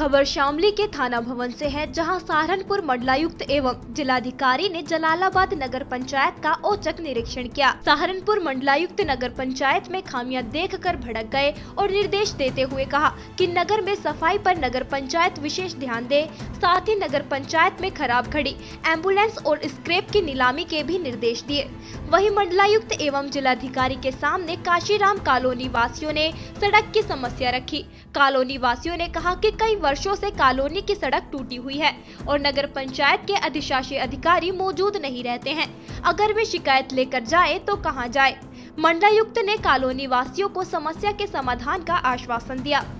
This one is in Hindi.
खबर शामली के थाना भवन से है, जहां सहारनपुर मंडलायुक्त एवं जिलाधिकारी ने जलालाबाद नगर पंचायत का औचक निरीक्षण किया। सहारनपुर मंडलायुक्त नगर पंचायत में खामियां देखकर भड़क गए और निर्देश देते हुए कहा कि नगर में सफाई पर नगर पंचायत विशेष ध्यान दे। साथ ही नगर पंचायत में खराब खड़ी एम्बुलेंस और स्क्रैप की नीलामी के भी निर्देश दिए। वहीं मंडलायुक्त एवं जिलाधिकारी के सामने काशीराम कॉलोनी वासियों ने सड़क की समस्या रखी। कॉलोनी वासियों ने कहा कि कई वर्षों से कॉलोनी की सड़क टूटी हुई है और नगर पंचायत के अधिशासी अधिकारी मौजूद नहीं रहते हैं। अगर वे शिकायत लेकर जाए तो कहां जाए। मंडलायुक्त ने कॉलोनी वासियों को समस्या के समाधान का आश्वासन दिया।